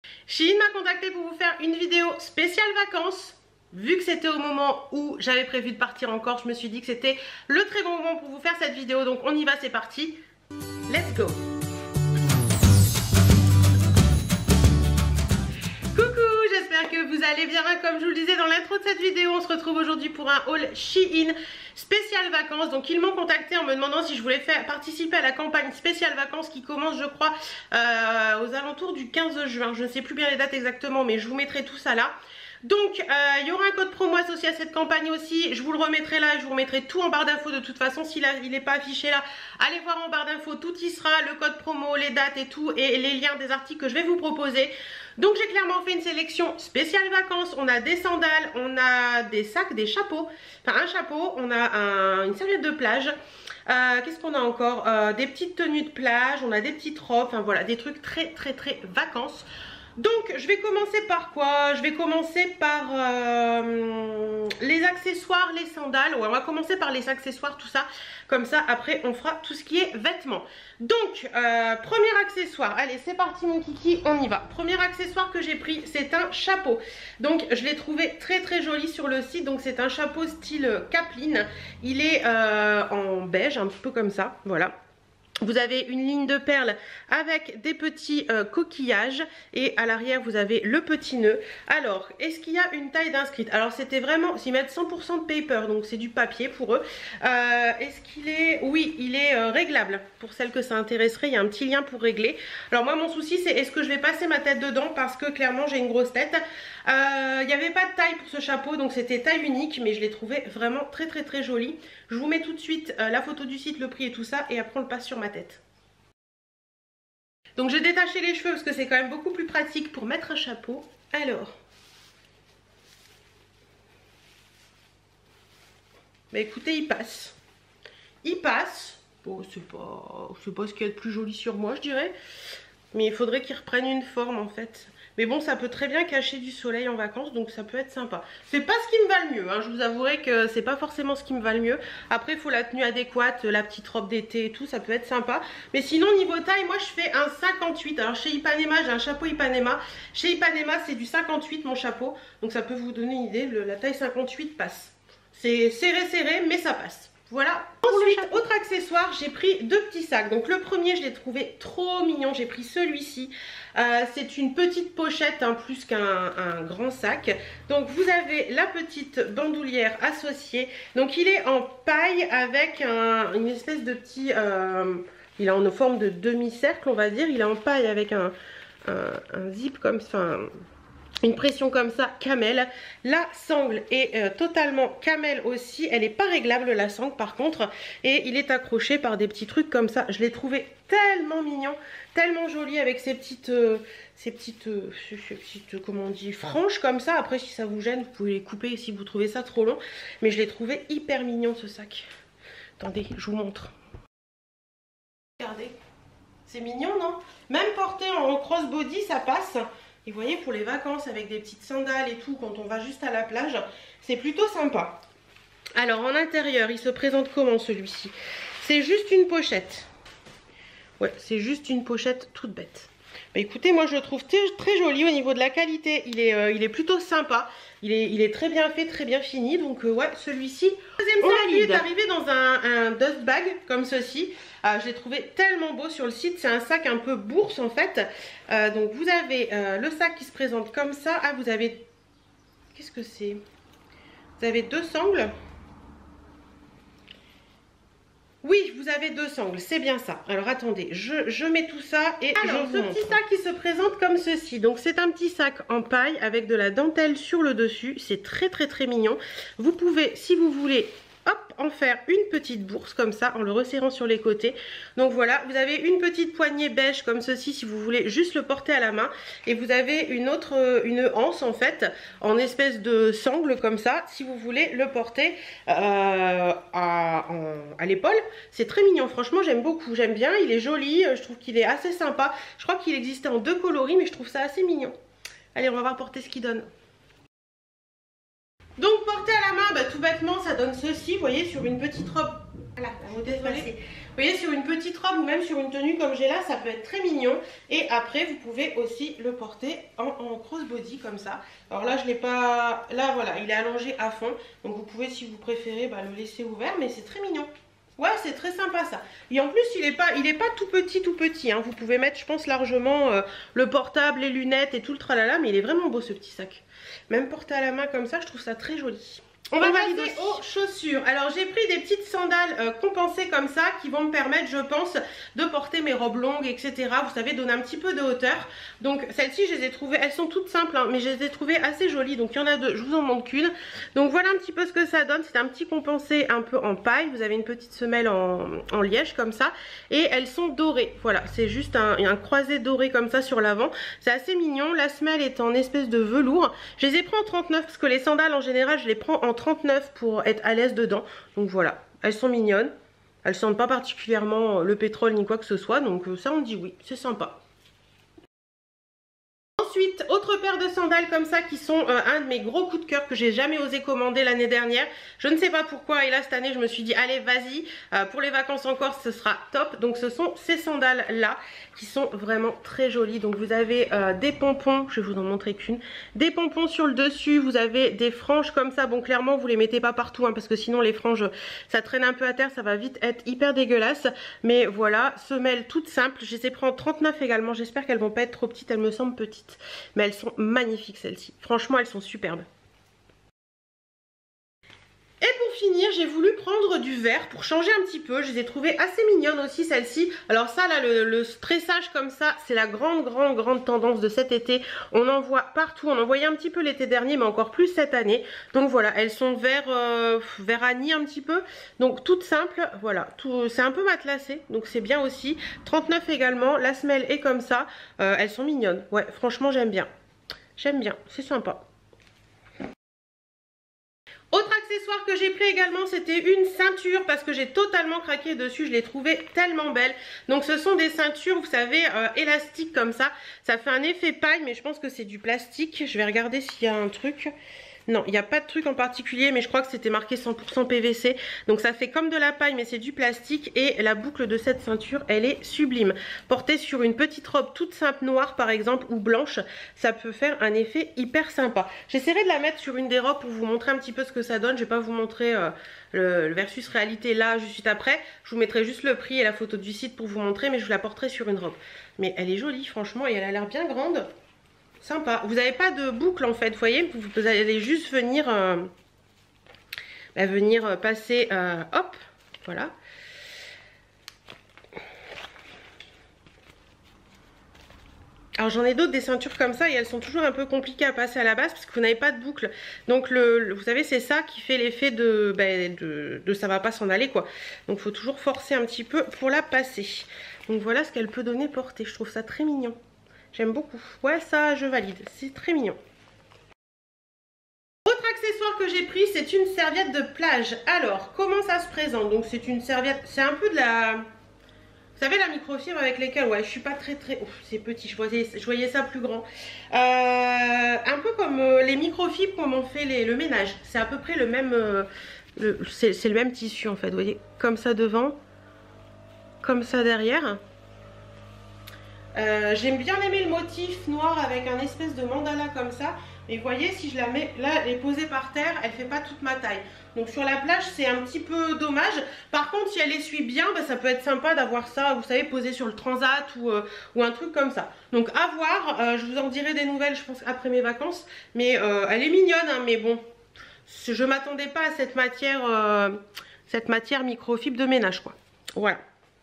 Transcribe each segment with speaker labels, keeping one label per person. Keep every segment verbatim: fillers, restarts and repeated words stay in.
Speaker 1: Shein m'a contacté pour vous faire une vidéo spéciale vacances. Vu que c'était au moment où j'avais prévu de partir en Corse, je me suis dit que c'était le très bon moment pour vous faire cette vidéo. Donc on y va, c'est parti. Let's go. Coucou, j'espère que vous allez bien. Comme je vous le disais dans l'intro de cette vidéo, on se retrouve aujourd'hui pour un haul Shein spécial vacances. Donc ils m'ont contacté en me demandant si je voulais faire participer à la campagne spéciale vacances qui commence, je crois, euh, aux alentours du quinze juin. Je ne sais plus bien les dates exactement, mais je vous mettrai tout ça là. Donc euh, il y aura un code promo associé à cette campagne aussi, je vous le remettrai là, je vous remettrai tout en barre d'infos de toute façon. S'il n'est pas affiché là, allez voir en barre d'infos, tout y sera, le code promo, les dates et tout, et les liens des articles que je vais vous proposer. Donc j'ai clairement fait une sélection spéciale vacances. On a des sandales, on a des sacs, des chapeaux, enfin un chapeau, on a un, une serviette de plage. Euh, Qu'est-ce qu'on a encore, euh, des petites tenues de plage, on a des petites robes, enfin voilà, des trucs très très très vacances. Donc je vais commencer par quoi? Je vais commencer par euh, les accessoires, les sandales. Ouais, on va commencer par les accessoires, tout ça. Comme ça, après, on fera tout ce qui est vêtements. Donc, euh, premier accessoire. Allez, c'est parti mon kiki, on y va. Premier accessoire que j'ai pris, c'est un chapeau. Donc, je l'ai trouvé très très joli sur le site. Donc, c'est un chapeau style Capeline. Il est euh, en beige, un petit peu comme ça. Voilà. Vous avez une ligne de perles avec des petits euh, coquillages et à l'arrière vous avez le petit nœud. Alors, est-ce qu'il y a une taille d'inscrite? Alors c'était vraiment, s'ils mettent cent pour cent de paper, donc c'est du papier pour eux. Euh, est-ce qu'il est, oui, il est euh, réglable. Pour celles que ça intéresserait, il y a un petit lien pour régler. Alors moi mon souci c'est est-ce que je vais passer ma tête dedans parce que clairement j'ai une grosse tête. Euh, il n'y avait pas de taille pour ce chapeau, donc c'était taille unique, mais je l'ai trouvé vraiment très très très joli. Je vous mets tout de suite euh, la photo du site, le prix et tout ça, et après on le passe sur ma tête. Donc j'ai détaché les cheveux parce que c'est quand même beaucoup plus pratique pour mettre un chapeau. Alors, bah écoutez, il passe. Il passe. Bon, c'est pas, c'est pas ce qu'il y a de plus joli sur moi, je dirais. Mais il faudrait qu'il reprenne une forme en fait. Mais bon, ça peut très bien cacher du soleil en vacances, donc ça peut être sympa. C'est pas ce qui me va le mieux, hein. Je vous avouerai que c'est pas forcément ce qui me va le mieux. Après, il faut la tenue adéquate, la petite robe d'été et tout, ça peut être sympa. Mais sinon, niveau taille, moi je fais un cinquante-huit. Alors chez Ipanema, j'ai un chapeau Ipanema. Chez Ipanema, c'est du cinquante-huit mon chapeau. Donc ça peut vous donner une idée, le, la taille cinquante-huit passe. C'est serré serré, mais ça passe. Voilà. Ensuite, autre accessoire, j'ai pris deux petits sacs. Donc le premier, je l'ai trouvé trop mignon. J'ai pris celui-ci. Euh, c'est une petite pochette, hein, plus qu'un un grand sac. Donc vous avez la petite bandoulière associée. Donc il est en paille avec un, une espèce de petit... Euh, il est en forme de demi-cercle, on va dire. Il est en paille avec un, un, un zip comme ça... Enfin, une pression comme ça, camel. La sangle est euh, totalement camel aussi. Elle n'est pas réglable la sangle par contre. Et il est accroché par des petits trucs comme ça. Je l'ai trouvé tellement mignon, tellement joli avec ces petites, euh, ces petites, euh, ces petites, comment on dit, franges comme ça. Après si ça vous gêne, vous pouvez les couper si vous trouvez ça trop long. Mais je l'ai trouvé hyper mignon ce sac. Attendez, je vous montre. Regardez, c'est mignon non? Même porté en crossbody ça passe. Et vous voyez, pour les vacances avec des petites sandales et tout, quand on va juste à la plage, c'est plutôt sympa. Alors en intérieur, il se présente comment celui-ci? C'est juste une pochette. Ouais, c'est juste une pochette toute bête. Bah écoutez, moi je le trouve très, très joli au niveau de la qualité. Il est, euh, il est plutôt sympa. Il est, il est très bien fait, très bien fini. Donc euh, ouais, celui-ci. Deuxième sac, il est arrivé dans un, un dust bag comme ceci. Euh, je l'ai trouvé tellement beau sur le site. C'est un sac un peu bourse en fait. Euh, donc vous avez euh, le sac qui se présente comme ça. Ah, vous avez... Qu'est-ce que c'est? Vous avez deux sangles. Oui, vous avez deux sangles, c'est bien ça. Alors attendez, je, je mets tout ça et alors, je vous montre. Ce petit sac qui se présente comme ceci. Donc c'est un petit sac en paille avec de la dentelle sur le dessus. C'est très très très mignon. Vous pouvez, si vous voulez, hop, en faire une petite bourse comme ça en le resserrant sur les côtés. Donc voilà, vous avez une petite poignée beige comme ceci si vous voulez juste le porter à la main. Et vous avez une autre, une anse en fait, en espèce de sangle comme ça, si vous voulez le porter euh, à, en, à l'épaule. C'est très mignon, franchement j'aime beaucoup, j'aime bien, il est joli, je trouve qu'il est assez sympa. Je crois qu'il existait en deux coloris mais je trouve ça assez mignon. Allez, on va voir porter ce qu'il donne. Donc porté à la main, bah, tout bêtement ça donne ceci, vous voyez, sur une petite robe Voilà, désolée. Vous voyez, sur une petite robe ou même sur une tenue comme j'ai là, ça peut être très mignon. Et après, vous pouvez aussi le porter en, en crossbody comme ça. Alors là, je l'ai pas... Là, voilà, il est allongé à fond. Donc vous pouvez, si vous préférez, bah, le laisser ouvert. Mais c'est très mignon. Ouais, c'est très sympa ça. Et en plus, il n'est pas, il est pas tout petit, tout petit. Hein. Vous pouvez mettre, je pense, largement euh, le portable, les lunettes et tout le tralala. Mais il est vraiment beau, ce petit sac. Même porté à la main comme ça, je trouve ça très joli. On va passer aux chaussures. Alors j'ai pris des petites sandales euh, compensées comme ça qui vont me permettre, je pense, de porter mes robes longues, et cetera. Vous savez, donner un petit peu de hauteur. Donc celles-ci, je les ai trouvées, elles sont toutes simples, hein, mais je les ai trouvées assez jolies. Donc il y en a deux, je vous en montre qu'une. Donc voilà un petit peu ce que ça donne. C'est un petit compensé un peu en paille. Vous avez une petite semelle en, en liège comme ça. Et elles sont dorées. Voilà, c'est juste un, un croisé doré comme ça sur l'avant. C'est assez mignon. La semelle est en espèce de velours. Je les ai pris en trente-neuf parce que les sandales en général, je les prends en trente-neuf pour être à l'aise dedans. Donc voilà, elles sont mignonnes. Elles sentent pas particulièrement le pétrole ni quoi que ce soit. Donc ça on dit oui, c'est sympa. Ensuite, autre paire de sandales comme ça qui sont euh, un de mes gros coups de cœur que j'ai jamais osé commander l'année dernière. Je ne sais pas pourquoi et là cette année je me suis dit allez vas-y, euh, pour les vacances en Corse ce sera top. Donc ce sont ces sandales là qui sont vraiment très jolies. Donc vous avez euh, des pompons, je vais vous en montrer qu'une, des pompons sur le dessus, vous avez des franges comme ça. Bon clairement vous les mettez pas partout hein, parce que sinon les franges ça traîne un peu à terre, ça va vite être hyper dégueulasse. Mais voilà, semelles toutes simples, je les ai pris en trente-neuf également, j'espère qu'elles vont pas être trop petites, elles me semblent petites. Mais elles sont magnifiques celles-ci. Franchement, elles sont superbes. Et pour finir, j'ai voulu prendre du vert pour changer un petit peu. Je les ai trouvées assez mignonnes aussi celles-ci. Alors ça là, le, le tressage comme ça, c'est la grande, grande, grande tendance de cet été. On en voit partout. On en voyait un petit peu l'été dernier, mais encore plus cette année. Donc voilà, elles sont vert, euh, vert anis un petit peu. Donc toutes simples, voilà. C'est un peu matelassé, donc c'est bien aussi. trente-neuf également, la semelle est comme ça. Euh, elles sont mignonnes. Ouais, franchement j'aime bien. J'aime bien, c'est sympa. Autre accessoire que j'ai pris également, c'était une ceinture parce que j'ai totalement craqué dessus, je l'ai trouvée tellement belle. Donc ce sont des ceintures, vous savez, euh, élastiques comme ça. Ça fait un effet paille, mais je pense que c'est du plastique. Je vais regarder s'il y a un truc. Non, il n'y a pas de truc en particulier, mais je crois que c'était marqué cent pour cent P V C. Donc ça fait comme de la paille, mais c'est du plastique. Et la boucle de cette ceinture, elle est sublime. Portée sur une petite robe toute simple noire, par exemple, ou blanche, ça peut faire un effet hyper sympa. J'essaierai de la mettre sur une des robes pour vous montrer un petit peu ce que ça donne. Je ne vais pas vous montrer euh, le, le versus réalité là, juste après. Je vous mettrai juste le prix et la photo du site pour vous montrer, mais je vous la porterai sur une robe. Mais elle est jolie, franchement, et elle a l'air bien grande. Sympa. Vous n'avez pas de boucle en fait, vous voyez, vous, vous allez juste venir, euh, bah, venir passer, euh, hop, voilà. Alors j'en ai d'autres des ceintures comme ça et elles sont toujours un peu compliquées à passer à la base parce que vous n'avez pas de boucle. Donc le, le, vous savez c'est ça qui fait l'effet de, bah, de, de ça va pas s'en aller quoi. Donc il faut toujours forcer un petit peu pour la passer. Donc voilà ce qu'elle peut donner portée, je trouve ça très mignon. J'aime beaucoup. Ouais, ça, je valide. C'est très mignon. Autre accessoire que j'ai pris, c'est une serviette de plage. Alors, comment ça se présente? Donc, c'est une serviette... C'est un peu de la... Vous savez, la microfibre avec lesquelles... Ouais, je suis pas très, très... C'est petit. Je voyais, je voyais ça plus grand. Euh, un peu comme euh, les microfibres comme on fait les, le ménage. C'est à peu près le même... Euh, le, c'est le même tissu, en fait. Vous voyez, comme ça devant. Comme ça derrière. Euh, J'aime bien aimer le motif noir avec un espèce de mandala comme ça. Mais vous voyez, si je la mets là, elle est posée par terre, elle fait pas toute ma taille. Donc sur la plage, c'est un petit peu dommage. Par contre, si elle essuie bien, bah, ça peut être sympa d'avoir ça, vous savez, posé sur le transat ou, euh, ou un truc comme ça. Donc à voir, euh, je vous en dirai des nouvelles, je pense, après mes vacances. Mais euh, elle est mignonne, hein, mais bon, je m'attendais pas à cette matière, euh, cette matière microfibre de ménage, quoi. Voilà.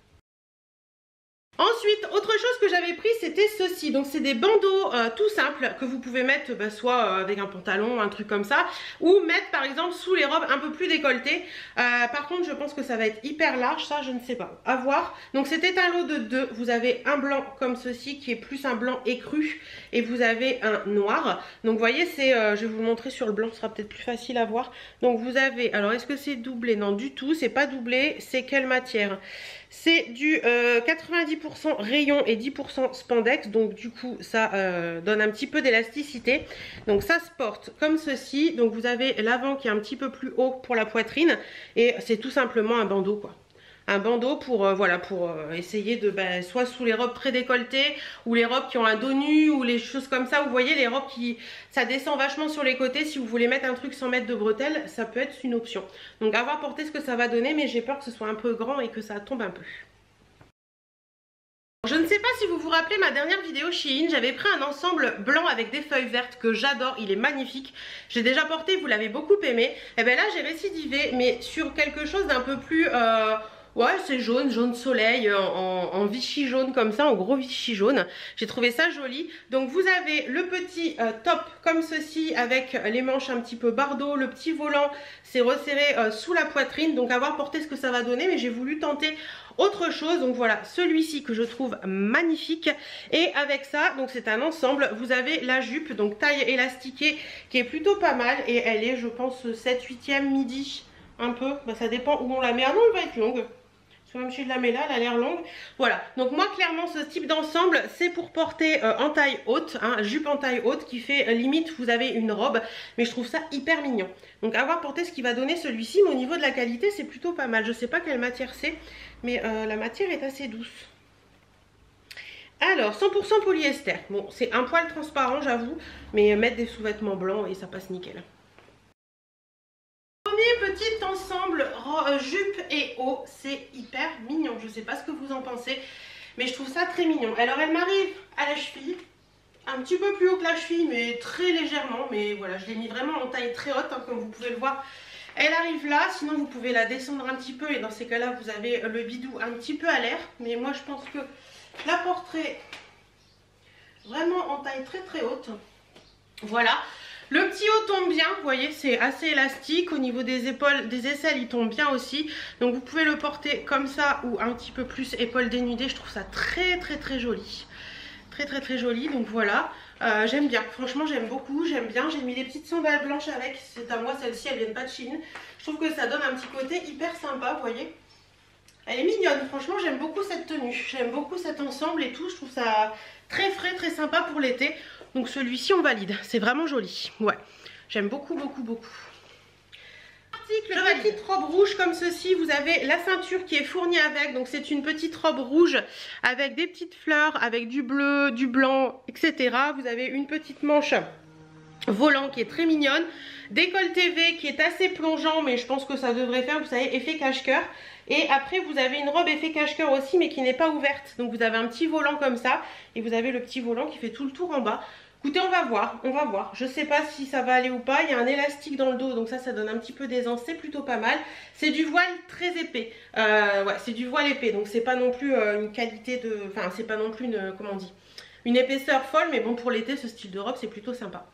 Speaker 1: Ensuite, autre chose que j'avais pris, c'était ceci. Donc c'est des bandeaux euh, tout simples que vous pouvez mettre bah, soit euh, avec un pantalon, un truc comme ça, ou mettre par exemple sous les robes un peu plus décolletées. Euh, par contre, je pense que ça va être hyper large, ça je ne sais pas. À voir. Donc c'était un lot de deux. Vous avez un blanc comme ceci qui est plus un blanc écru et vous avez un noir. Donc vous voyez, c'est, euh, je vais vous le montrer sur le blanc, ce sera peut-être plus facile à voir. Donc vous avez, alors est-ce que c'est doublé? Non, du tout, c'est pas doublé. C'est quelle matière? C'est du euh, quatre-vingt-dix pour cent rayon et dix pour cent spandex. Donc du coup ça euh, donne un petit peu d'élasticité. Donc ça se porte comme ceci. Donc vous avez l'avant qui est un petit peu plus haut pour la poitrine. Et c'est tout simplement un bandeau quoi. un bandeau pour, euh, voilà, pour euh, essayer de, bah, soit sous les robes très décolletées, ou les robes qui ont un dos nu, ou les choses comme ça. Vous voyez, les robes qui, ça descend vachement sur les côtés. Si vous voulez mettre un truc sans mettre de bretelles, ça peut être une option. Donc à voir porter ce que ça va donner, mais j'ai peur que ce soit un peu grand et que ça tombe un peu. Je ne sais pas si vous vous rappelez ma dernière vidéo Shein, j'avais pris un ensemble blanc avec des feuilles vertes que j'adore, il est magnifique. J'ai déjà porté, vous l'avez beaucoup aimé. Et bien là j'ai récidivé, mais sur quelque chose d'un peu plus... Euh, ouais, c'est jaune, jaune soleil, en, en Vichy jaune comme ça, en gros Vichy jaune. J'ai trouvé ça joli. Donc vous avez le petit euh, top comme ceci avec les manches un petit peu bardeau, le petit volant c'est resserré euh, sous la poitrine. Donc à voir porter ce que ça va donner, mais j'ai voulu tenter autre chose. Donc voilà, celui-ci que je trouve magnifique. Et avec ça, donc c'est un ensemble, vous avez la jupe, donc taille élastiquée, qui est plutôt pas mal. Et elle est, je pense, sept huitième midi, un peu. Bah, ça dépend où on la met. Ah non, elle va être longue. Même si je la mets là, elle a l'air longue. Voilà, donc moi clairement ce type d'ensemble c'est pour porter euh, en taille haute, hein, jupe en taille haute qui fait euh, limite vous avez une robe, mais je trouve ça hyper mignon. Donc à voir porter ce qui va donner celui-ci, mais au niveau de la qualité c'est plutôt pas mal. Je sais pas quelle matière c'est, mais euh, la matière est assez douce. Alors cent pour cent polyester, bon c'est un poil transparent j'avoue, mais euh, mettre des sous-vêtements blancs et ça passe nickel. Petit ensemble euh, jupe et haut, c'est hyper mignon. Je sais pas ce que vous en pensez, mais je trouve ça très mignon. Alors elle m'arrive à la cheville, un petit peu plus haut que la cheville, mais très légèrement. Mais voilà, je l'ai mis vraiment en taille très haute, hein, comme vous pouvez le voir. Elle arrive là, sinon vous pouvez la descendre un petit peu et dans ces cas-là vous avez le bidou un petit peu à l'air. Mais moi je pense que je la porterai vraiment en taille très très haute. Voilà. Le petit haut tombe bien, vous voyez, c'est assez élastique. Au niveau des épaules, des aisselles, il tombe bien aussi. Donc vous pouvez le porter comme ça ou un petit peu plus épaules dénudées. Je trouve ça très très très joli. Très très très joli, donc voilà. Euh, j'aime bien, franchement j'aime beaucoup, j'aime bien. J'ai mis des petites sandales blanches avec, c'est à moi, celles-ci elles viennent pas de Chine. Je trouve que ça donne un petit côté hyper sympa, vous voyez. Elle est mignonne, franchement j'aime beaucoup cette tenue. J'aime beaucoup cet ensemble et tout, je trouve ça très frais, très sympa pour l'été. Donc celui-ci on valide, c'est vraiment joli. Ouais, j'aime beaucoup, beaucoup, beaucoup. Article, de petite robe rouge comme ceci, vous avez la ceinture qui est fournie avec. Donc c'est une petite robe rouge avec des petites fleurs, avec du bleu, du blanc, et cetera. Vous avez une petite manche volant qui est très mignonne. Décolleté V qui est assez plongeant, mais je pense que ça devrait faire, vous savez, effet cache-cœur. Et après vous avez une robe effet cache-cœur aussi, mais qui n'est pas ouverte. Donc vous avez un petit volant comme ça, et vous avez le petit volant qui fait tout le tour en bas. Écoutez, on va voir, on va voir. Je sais pas si ça va aller ou pas. Il y a un élastique dans le dos, donc ça, ça donne un petit peu d'aisance. C'est plutôt pas mal. C'est du voile très épais. Euh, ouais, c'est du voile épais, donc c'est pas non plus euh, une qualité de... Enfin, c'est pas non plus une... Comment on dit, une épaisseur folle, mais bon, pour l'été, ce style de robe, c'est plutôt sympa.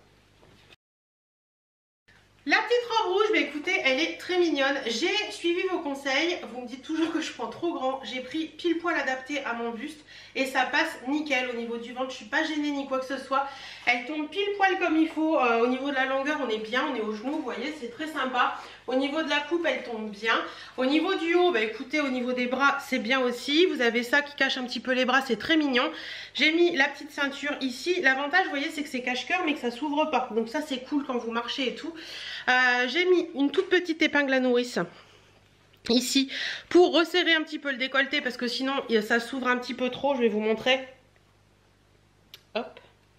Speaker 1: La petite robe rouge, bah écoutez, elle est très mignonne. J'ai suivi vos conseils. Vous me dites toujours que je prends trop grand. J'ai pris pile poil adapté à mon buste et ça passe nickel au niveau du ventre. Je suis pas gênée ni quoi que ce soit. Elle tombe pile poil comme il faut. Euh, au niveau de la longueur, on est bien, on est au genou, vous voyez, c'est très sympa. Au niveau de la coupe, elle tombe bien. Au niveau du haut, bah écoutez, au niveau des bras, c'est bien aussi. Vous avez ça qui cache un petit peu les bras, c'est très mignon. J'ai mis la petite ceinture ici. L'avantage, vous voyez, c'est que c'est cache-cœur, mais que ça s'ouvre pas. Donc ça, c'est cool quand vous marchez et tout. Euh, j'ai mis une toute petite épingle à nourrice ici pour resserrer un petit peu le décolleté parce que sinon ça s'ouvre un petit peu trop. Je vais vous montrer. Hop.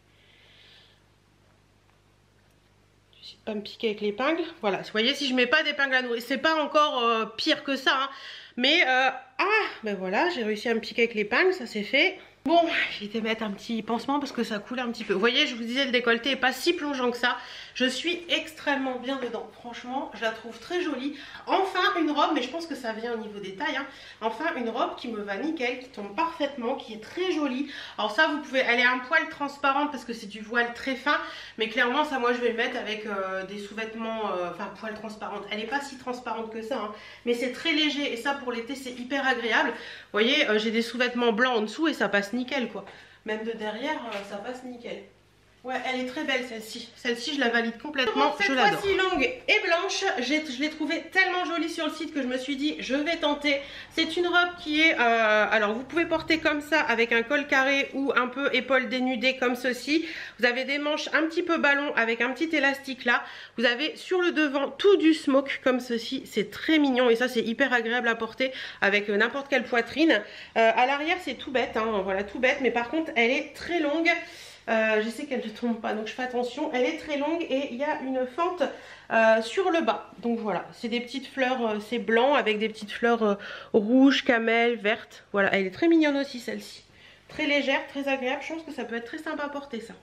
Speaker 1: J'essaie de pas me piquer avec l'épingle. Voilà, vous voyez, si je mets pas d'épingle à nourrice, c'est pas encore euh, pire que ça, hein. Mais euh, ah, ben voilà, j'ai réussi à me piquer avec l'épingle, ça c'est fait. Bon, j'ai été mettre un petit pansement parce que ça coulait un petit peu. Vous voyez, je vous disais, le décolleté est pas si plongeant que ça. Je suis extrêmement bien dedans. Franchement, je la trouve très jolie. Enfin, une robe, mais je pense que ça vient au niveau des tailles, hein. Enfin, une robe qui me va nickel, qui tombe parfaitement, qui est très jolie. Alors ça, vous pouvez... Elle est un poil transparente parce que c'est du voile très fin. Mais clairement, ça, moi, je vais le mettre avec euh, des sous-vêtements... Euh, enfin, poil transparente. Elle n'est pas si transparente que ça, hein. Mais c'est très léger. Et ça, pour l'été, c'est hyper agréable. Vous voyez, euh, j'ai des sous-vêtements blancs en dessous et ça passe nickel, quoi. Même de derrière, euh, ça passe nickel. Ouais, elle est très belle celle-ci. Celle-ci, je la valide complètement. Cette
Speaker 2: je l'adore.
Speaker 1: Cette fois-ci longue et blanche, je l'ai trouvée tellement jolie sur le site que je me suis dit, je vais tenter. C'est une robe qui est... Euh, alors, vous pouvez porter comme ça avec un col carré ou un peu épaule dénudée comme ceci. Vous avez des manches un petit peu ballon avec un petit élastique là. Vous avez sur le devant tout du smoke comme ceci. C'est très mignon et ça, c'est hyper agréable à porter avec n'importe quelle poitrine. Euh, à l'arrière, c'est tout bête, hein, voilà, tout bête. Mais par contre, elle est très longue. Euh, je sais qu'elle ne tombe pas donc je fais attention, elle est très longue et il y a une fente euh, sur le bas, donc voilà, c'est des petites fleurs, euh, c'est blanc avec des petites fleurs euh, rouges, camel, vertes, voilà, elle est très mignonne aussi celle-ci, très légère, très agréable, je pense que ça peut être très sympa à porter ça.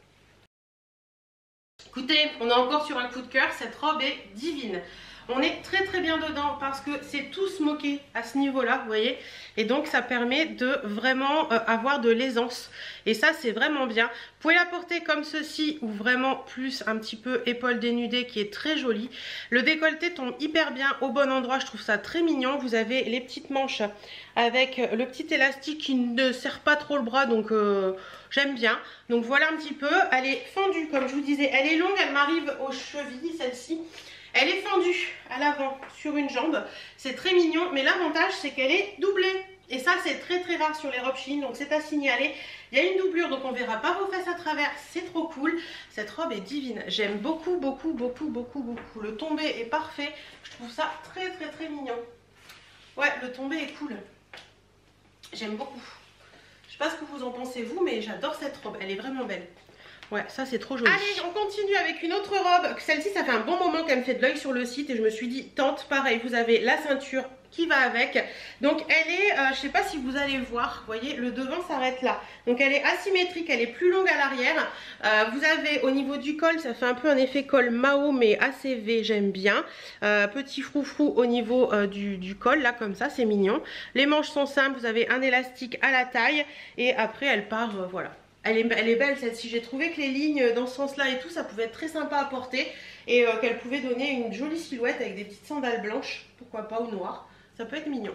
Speaker 1: Écoutez, on est encore sur un coup de cœur, cette robe est divine. On est très très bien dedans parce que c'est tout smoké à ce niveau-là, vous voyez. Et donc ça permet de vraiment euh, avoir de l'aisance. Et ça c'est vraiment bien. Vous pouvez la porter comme ceci ou vraiment plus un petit peu épaule dénudée qui est très jolie. Le décolleté tombe hyper bien au bon endroit, je trouve ça très mignon. Vous avez les petites manches avec le petit élastique qui ne serre pas trop le bras, donc euh, j'aime bien. Donc voilà un petit peu. Elle est fendue comme je vous disais, elle est longue, elle m'arrive aux chevilles celle-ci. Elle est fendue à l'avant sur une jambe, c'est très mignon, mais l'avantage c'est qu'elle est doublée. Et ça c'est très très rare sur les robes Shein, donc c'est à signaler. Il y a une doublure, donc on verra pas vos fesses à travers, c'est trop cool. Cette robe est divine, j'aime beaucoup beaucoup beaucoup beaucoup beaucoup. Le tombé est parfait, je trouve ça très très très mignon. Ouais, le tombé est cool, j'aime beaucoup. Je sais pas ce que vous en pensez vous, mais j'adore cette robe, elle est vraiment belle. Ouais, ça c'est trop joli. Allez, on continue avec une autre robe. Celle-ci, ça fait un bon moment qu'elle me fait de l'œil sur le site et je me suis dit, tente, pareil, vous avez la ceinture qui va avec. Donc elle est, euh, je sais pas si vous allez voir, vous voyez, le devant s'arrête là. Donc elle est asymétrique, elle est plus longue à l'arrière. Euh, vous avez au niveau du col, ça fait un peu un effet col Mao mais assez V, j'aime bien. Euh, petit froufrou au niveau euh, du, du col, là comme ça, c'est mignon. Les manches sont simples, vous avez un élastique à la taille et après elle part, euh, voilà. Elle est, elle est belle celle-ci, j'ai trouvé que les lignes dans ce sens-là et tout, ça pouvait être très sympa à porter et euh, qu'elle pouvait donner une jolie silhouette avec des petites sandales blanches, pourquoi pas, ou noires, ça peut être mignon.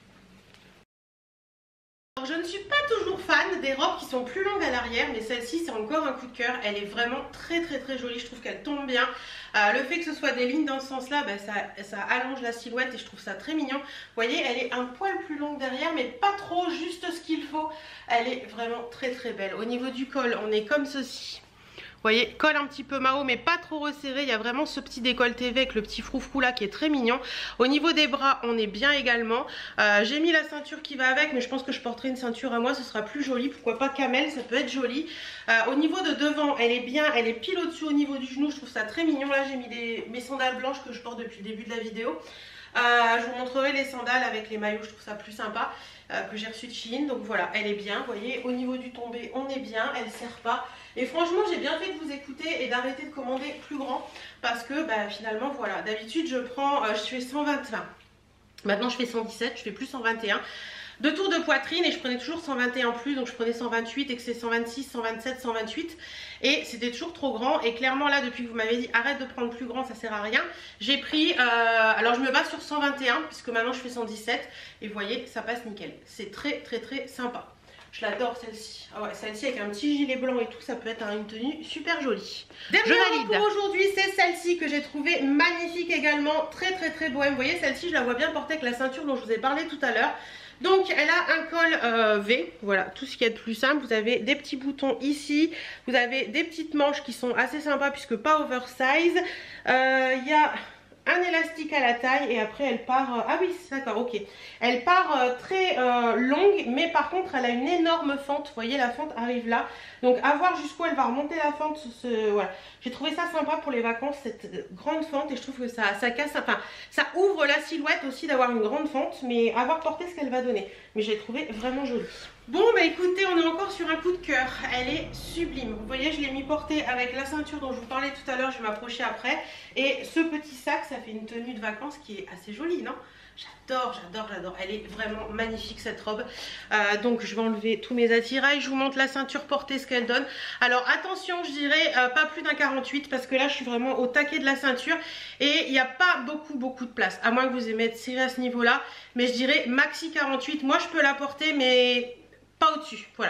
Speaker 1: Alors, je ne suis pas toujours fan des robes qui sont plus longues à l'arrière, mais celle-ci c'est encore un coup de cœur, elle est vraiment très très très jolie, je trouve qu'elle tombe bien. Euh, le fait que ce soit des lignes dans ce sens-là, bah, ça, ça allonge la silhouette et je trouve ça très mignon. Vous voyez, elle est un poil plus longue derrière, mais pas trop, juste ce qu'il faut. Elle est vraiment très très belle. Au niveau du col, on est comme ceci. Vous voyez, col un petit peu Mao mais pas trop resserré, il y a vraiment ce petit décolleté avec le petit froufrou là qui est très mignon. Au niveau des bras, on est bien également. Euh, j'ai mis la ceinture qui va avec, mais je pense que je porterai une ceinture à moi, ce sera plus joli. Pourquoi pas camel, ça peut être joli. Euh, au niveau de devant, elle est bien, elle est pile au-dessus au niveau du genou, je trouve ça très mignon. Là, j'ai mis des, mes sandales blanches que je porte depuis le début de la vidéo. Euh, je vous montrerai les sandales avec les maillots, je trouve ça plus sympa, euh, que j'ai reçu de Shein. Donc voilà, elle est bien, vous voyez, au niveau du tombé, on est bien, elle ne serre pas. Et franchement, j'ai bien fait de vous écouter et d'arrêter de commander plus grand parce que bah, finalement, voilà, d'habitude je prends, euh, je fais cent vingt, enfin, maintenant je fais cent dix-sept, je fais plus cent vingt et un. Deux tours de poitrine et je prenais toujours cent vingt et un plus, donc je prenais cent vingt-huit et que c'est cent vingt-six, cent vingt-sept, cent vingt-huit et c'était toujours trop grand. Et clairement là, depuis que vous m'avez dit arrête de prendre plus grand, ça sert à rien, j'ai pris, euh, alors je me base sur cent vingt et un puisque maintenant je fais cent dix-sept et vous voyez, ça passe nickel, c'est très très très sympa. Je l'adore celle-ci. Ah ouais, celle-ci avec un petit gilet blanc et tout, ça peut être une tenue super jolie. Dernière pour aujourd'hui, c'est celle-ci que j'ai trouvée magnifique également, très très très bohème. Vous voyez, celle-ci, je la vois bien porter avec la ceinture dont je vous ai parlé tout à l'heure. Donc elle a un col euh, V, voilà, tout ce qui est de plus simple. Vous avez des petits boutons ici, vous avez des petites manches qui sont assez sympas puisque pas oversize. Il euh, y a un élastique à la taille et après elle part, euh, ah oui d'accord, ok, elle part euh, très euh, longue, mais par contre elle a une énorme fente, vous voyez la fente arrive là, donc à voir jusqu'où elle va remonter la fente. Ce, voilà, j'ai trouvé ça sympa pour les vacances, cette grande fente, et je trouve que ça, ça casse, enfin ça ouvre la silhouette aussi d'avoir une grande fente, mais à voir porter ce qu'elle va donner, mais j'ai trouvé vraiment jolie. Bon bah écoutez, on est encore sur un coup de cœur, elle est sublime. Vous voyez, je l'ai mis portée avec la ceinture dont je vous parlais tout à l'heure, je vais m'approcher après. Et ce petit sac, ça fait une tenue de vacances qui est assez jolie, non? J'adore, j'adore, j'adore. Elle est vraiment magnifique cette robe. Euh, donc je vais enlever tous mes attirails. Je vous montre la ceinture portée, ce qu'elle donne. Alors attention, je dirais euh, pas plus d'un quarante-huit parce que là je suis vraiment au taquet de la ceinture. Et il n'y a pas beaucoup beaucoup de place. À moins que vous ayez être serré à ce niveau-là. Mais je dirais maxi quarante-huit. Moi je peux la porter mais pas au-dessus. Voilà.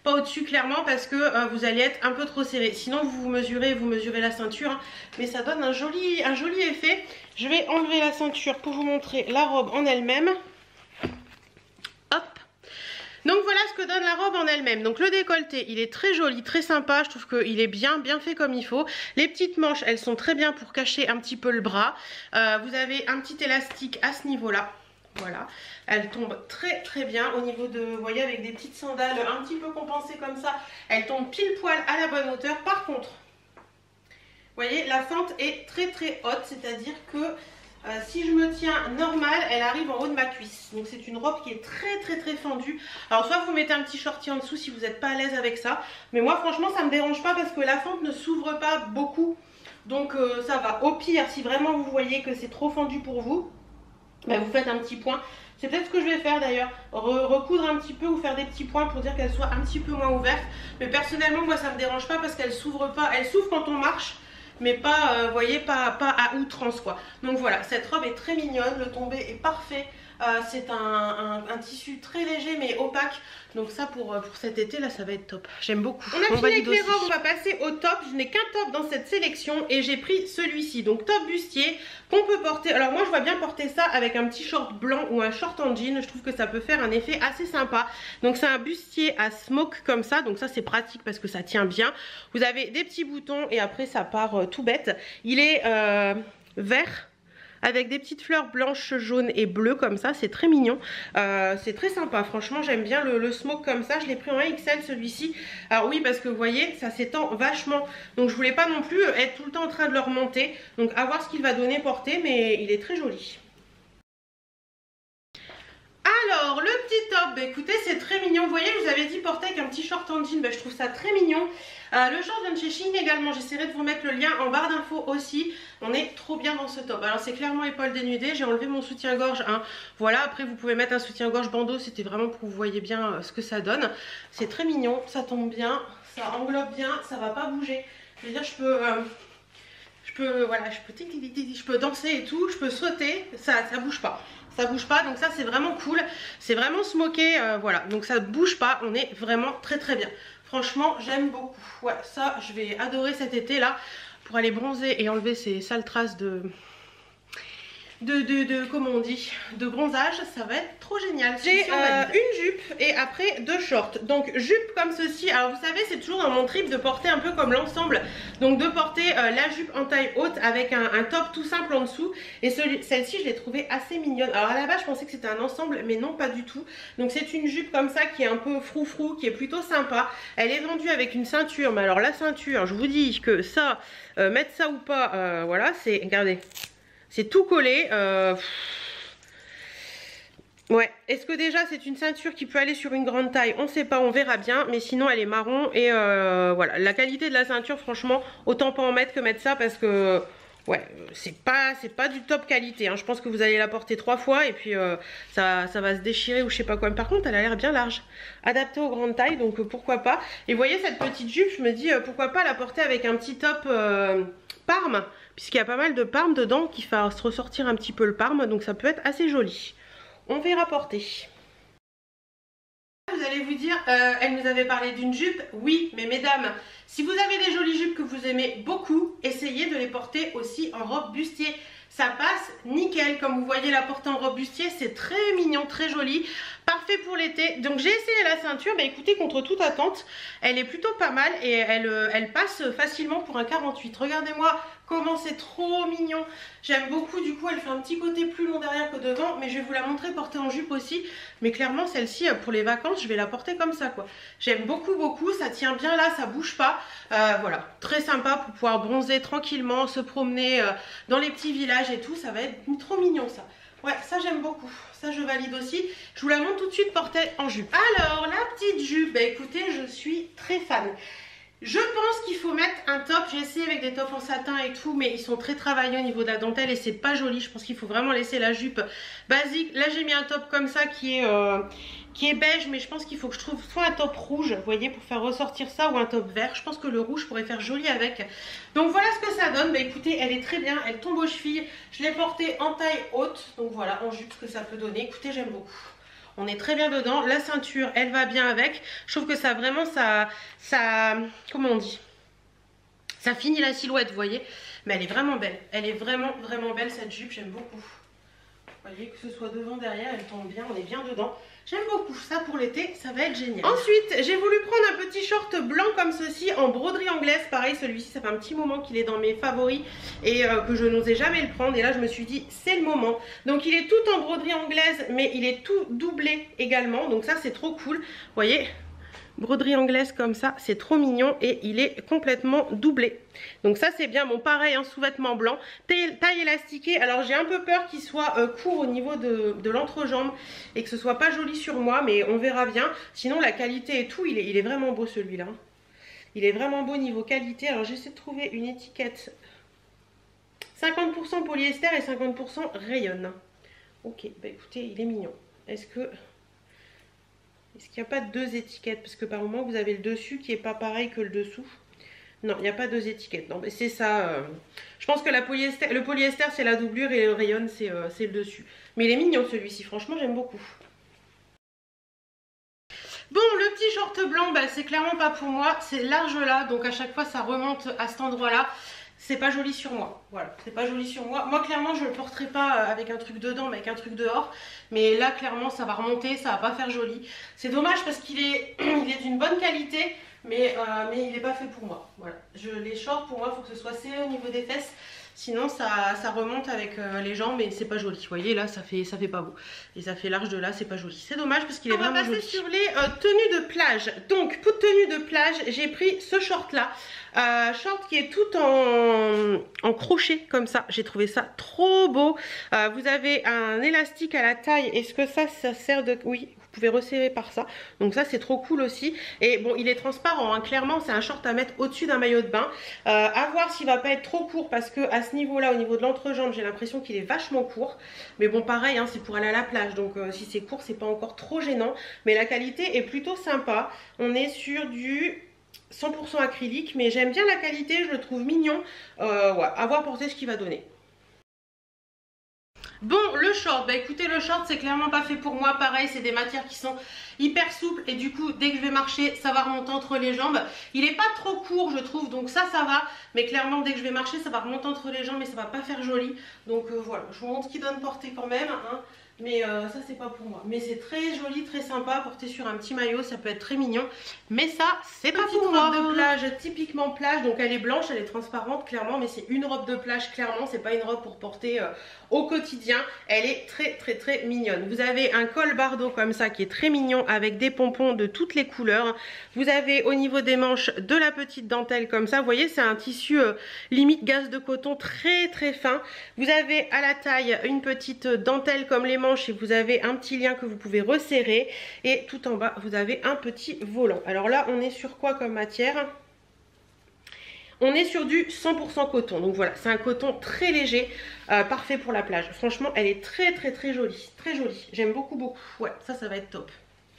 Speaker 1: pas au-dessus clairement parce que euh, vous allez être un peu trop serré. Sinon vous vous mesurez, vous mesurez la ceinture, hein, mais ça donne un joli, un joli effet. Je vais enlever la ceinture pour vous montrer la robe en elle-même. Hop. Donc voilà ce que donne la robe en elle-même. Donc le décolleté, il est très joli, très sympa. Je trouve qu'il est bien, bien fait comme il faut. Les petites manches, elles sont très bien pour cacher un petit peu le bras. Euh, vous avez un petit élastique à ce niveau-là. Voilà, elle tombe très très bien au niveau de, vous voyez, avec des petites sandales un petit peu compensées comme ça. Elle tombe pile poil à la bonne hauteur. Par contre, vous voyez, la fente est très très haute, c'est-à-dire que Euh, si je me tiens normal, elle arrive en haut de ma cuisse. Donc c'est une robe qui est très très très fendue. Alors soit vous mettez un petit shorty en dessous si vous n'êtes pas à l'aise avec ça. Mais moi franchement ça ne me dérange pas parce que la fente ne s'ouvre pas beaucoup. Donc euh, ça va. Au pire, si vraiment vous voyez que c'est trop fendu pour vous, bah, vous faites un petit point. C'est peut-être ce que je vais faire d'ailleurs. Re recoudre un petit peu ou faire des petits points pour dire qu'elle soit un petit peu moins ouverte. Mais personnellement moi ça ne me dérange pas parce qu'elle s'ouvre pas. Elle s'ouvre quand on marche, mais pas, euh, voyez, pas, pas à outrance quoi. Donc voilà, cette robe est très mignonne, le tombé est parfait. Euh, c'est un, un, un tissu très léger mais opaque. Donc ça pour, pour cet été là ça va être top. J'aime beaucoup. On a fini avec les robes, on va passer au top. Je n'ai qu'un top dans cette sélection et j'ai pris celui-ci. Donc top bustier qu'on peut porter. Alors moi je vois bien porter ça avec un petit short blanc ou un short en jean. Je trouve que ça peut faire un effet assez sympa. Donc c'est un bustier à smoke comme ça. Donc ça c'est pratique parce que ça tient bien. Vous avez des petits boutons et après ça part euh, tout bête. Il est euh, vert avec des petites fleurs blanches, jaunes et bleues comme ça, c'est très mignon. Euh, c'est très sympa, franchement j'aime bien le, le smoke comme ça. Je l'ai pris en X L celui-ci. Alors oui, parce que vous voyez, ça s'étend vachement. Donc je voulais pas non plus être tout le temps en train de le remonter. Donc à voir ce qu'il va donner porter, mais il est très joli. Alors le petit top, bah, écoutez c'est très mignon. Vous voyez, je vous avais dit porter avec un petit short en jean, bah, je trouve ça très mignon. Euh, le short vient de chez Shein également, j'essaierai de vous mettre le lien en barre d'infos aussi. On est trop bien dans ce top. Alors c'est clairement épaule dénudée, j'ai enlevé mon soutien-gorge, hein. Voilà, après vous pouvez mettre un soutien-gorge bandeau, c'était vraiment pour que vous voyez bien ce que ça donne. C'est très mignon, ça tombe bien, ça englobe bien, ça va pas bouger. Je veux dire, je peux... Euh, je peux, voilà, je peux, je peux danser et tout, je peux sauter, ça, ça bouge pas. Ça bouge pas, donc ça c'est vraiment cool. C'est vraiment smoké, euh, voilà, donc ça bouge pas, on est vraiment très très bien. Franchement, j'aime beaucoup. Ouais, ça, je vais adorer cet été là pour aller bronzer et enlever ces sales traces de... De, de, de, comment on dit, de bronzage. Ça va être trop génial. J'ai euh, une jupe et après deux shorts. Donc jupe comme ceci. Alors vous savez, c'est toujours dans mon trip de porter un peu comme l'ensemble. Donc de porter euh, la jupe en taille haute avec un, un top tout simple en dessous. Et celle-ci je l'ai trouvée assez mignonne. Alors à la base je pensais que c'était un ensemble, mais non, pas du tout. Donc c'est une jupe comme ça qui est un peu froufrou, qui est plutôt sympa. Elle est vendue avec une ceinture. Mais alors la ceinture, je vous dis que ça, euh, mettre ça ou pas, euh, voilà, c'est, regardez, c'est tout collé. Euh... Ouais, est-ce que déjà c'est une ceinture qui peut aller sur une grande taille? On ne sait pas, on verra bien. Mais sinon elle est marron et euh, voilà. La qualité de la ceinture, franchement, autant pas en mettre que mettre ça parce que... Ouais, c'est pas, c'est pas du top qualité, hein. Je pense que vous allez la porter trois fois et puis euh, ça, ça va se déchirer ou je sais pas quoi. Mais par contre, elle a l'air bien large, adaptée aux grandes tailles, donc euh, pourquoi pas. Et vous voyez cette petite jupe, je me dis euh, pourquoi pas la porter avec un petit top euh, parme, puisqu'il y a pas mal de parme dedans qui va se ressortir un petit peu le parme, donc ça peut être assez joli. On verra porter. Vous allez vous dire, euh, elle nous avait parlé d'une jupe. Oui, mais mesdames, si vous avez des jolies jupes que vous aimez beaucoup, essayez de les porter aussi en robe bustier. Ça passe nickel, comme vous voyez la porter en robe bustier, c'est très mignon, très joli, parfait pour l'été. Donc j'ai essayé la ceinture, bah écoutez, contre toute attente, elle est plutôt pas mal et elle, elle passe facilement pour un quarante-huit. Regardez-moi comment c'est trop mignon. J'aime beaucoup, du coup elle fait un petit côté plus long derrière que devant, mais je vais vous la montrer portée en jupe aussi. Mais clairement celle-ci, pour les vacances, je vais la porter comme ça quoi. J'aime beaucoup beaucoup, ça tient bien là, ça bouge pas. Euh, voilà, très sympa pour pouvoir bronzer tranquillement, se promener euh, dans les petits villages et tout, ça va être trop mignon ça. Ouais, ça j'aime beaucoup, ça je valide aussi. Je vous la montre tout de suite portée en jupe. Alors la petite jupe, bah écoutez, je suis très fan. Je pense qu'il faut mettre un top, j'ai essayé avec des tops en satin et tout, mais ils sont très travaillés au niveau de la dentelle et c'est pas joli. Je pense qu'il faut vraiment laisser la jupe basique. Là j'ai mis un top comme ça qui est, euh, qui est beige, mais je pense qu'il faut que je trouve soit un top rouge, vous voyez, pour faire ressortir ça, ou un top vert. Je pense que le rouge pourrait faire joli avec. Donc voilà ce que ça donne. Bah écoutez, elle est très bien, elle tombe aux chevilles. Je l'ai portée en taille haute, donc voilà, en jupe ce que ça peut donner. Écoutez, j'aime beaucoup. On est très bien dedans. La ceinture, elle va bien avec. Je trouve que ça vraiment, ça, ça, comment on dit, ça finit la silhouette, vous voyez. Mais elle est vraiment belle. Elle est vraiment, vraiment belle cette jupe. J'aime beaucoup. Vous voyez, que ce soit devant, derrière, elle tombe bien. On est bien dedans. J'aime beaucoup ça pour l'été, ça va être génial. Ensuite, j'ai voulu prendre un petit short blanc comme ceci en broderie anglaise. Pareil, celui-ci, ça fait un petit moment qu'il est dans mes favoris et euh, que je n'osais jamais le prendre. Et là, je me suis dit, c'est le moment. Donc, il est tout en broderie anglaise, mais il est tout doublé également. Donc ça, c'est trop cool. Vous voyez, broderie anglaise comme ça, c'est trop mignon et il est complètement doublé. Donc ça c'est bien. Bon, pareil, un sous-vêtement blanc, taille, taille élastiquée. Alors j'ai un peu peur qu'il soit euh, court au niveau de, de l'entrejambe et que ce soit pas joli sur moi, mais on verra bien. Sinon la qualité et tout, il est, il est vraiment beau celui-là. Il est vraiment beau niveau qualité. Alors j'essaie de trouver une étiquette cinquante pour cent polyester et cinquante pour cent rayon. Ok, bah écoutez, il est mignon. Est-ce que... Est-ce qu'il n'y a pas deux étiquettes? Parce que par moment vous avez le dessus qui n'est pas pareil que le dessous. Non, il n'y a pas deux étiquettes. Non, mais c'est ça. Euh... Je pense que la polyester, le polyester c'est la doublure et le rayon c'est euh, le dessus. Mais il est mignon celui-ci, franchement j'aime beaucoup. Bon, le petit short blanc, bah, c'est clairement pas pour moi. C'est large là, donc à chaque fois ça remonte à cet endroit-là. C'est pas joli sur moi, voilà, c'est pas joli sur moi. Moi clairement je le porterai pas avec un truc dedans mais avec un truc dehors. Mais là clairement ça va remonter, ça va pas faire joli. C'est dommage parce qu'il est, il est d'une bonne qualité mais, euh, mais il est pas fait pour moi. Voilà. Je, les shorts pour moi il faut que ce soit serré au niveau des fesses. Sinon ça, ça remonte avec euh, les jambes et c'est pas joli. Vous voyez là ça fait, ça fait pas beau. Et ça fait large de là, c'est pas joli. C'est dommage parce qu'il est vraiment joli. On va passer sur les euh, tenues de plage. Donc pour tenue de plage j'ai pris ce short là. Euh, short qui est tout en, en crochet comme ça. J'ai trouvé ça trop beau. Euh, vous avez un élastique à la taille. Est-ce que ça, ça sert de... Oui, vous pouvez resserrer par ça. Donc ça, c'est trop cool aussi. Et bon, il est transparent. Hein. Clairement, c'est un short à mettre au-dessus d'un maillot de bain. Euh, à voir s'il va pas être trop court parce que à ce niveau-là, au niveau de l'entrejambe, j'ai l'impression qu'il est vachement court. Mais bon, pareil, hein, c'est pour aller à la plage. Donc euh, si c'est court, c'est pas encore trop gênant. Mais la qualité est plutôt sympa. On est sur du... cent pour cent acrylique, mais j'aime bien la qualité, je le trouve mignon. Euh, ouais, à voir porter ce qu'il va donner. Bon, le short, bah écoutez, le short c'est clairement pas fait pour moi. Pareil, c'est des matières qui sont hyper souples et du coup dès que je vais marcher ça va remonter entre les jambes. Il est pas trop court je trouve, donc ça ça va, mais clairement dès que je vais marcher ça va remonter entre les jambes et ça va pas faire joli. Donc euh, voilà, je vous montre ce qu'il donne porter quand même, hein. Mais euh, ça c'est pas pour moi. Mais c'est très joli, très sympa, porté sur un petit maillot, ça peut être très mignon. Mais ça c'est pas pour moi. Robe de plage, typiquement plage, donc elle est blanche, elle est transparente clairement, mais c'est une robe de plage clairement, c'est pas une robe pour porter euh, au quotidien. Elle est très très très mignonne. Vous avez un col bardeau comme ça qui est très mignon avec des pompons de toutes les couleurs. Vous avez au niveau des manches de la petite dentelle comme ça. Vous voyez, c'est un tissu euh, limite gaze de coton très très fin. Vous avez à la taille une petite dentelle comme les manches et vous avez un petit lien que vous pouvez resserrer. Et tout en bas, vous avez un petit volant. Alors là, on est sur quoi comme matière ? On est sur du cent pour cent coton, donc voilà, c'est un coton très léger, euh, parfait pour la plage. Franchement, elle est très très très jolie, très jolie. J'aime beaucoup beaucoup, ouais, ça, ça va être top.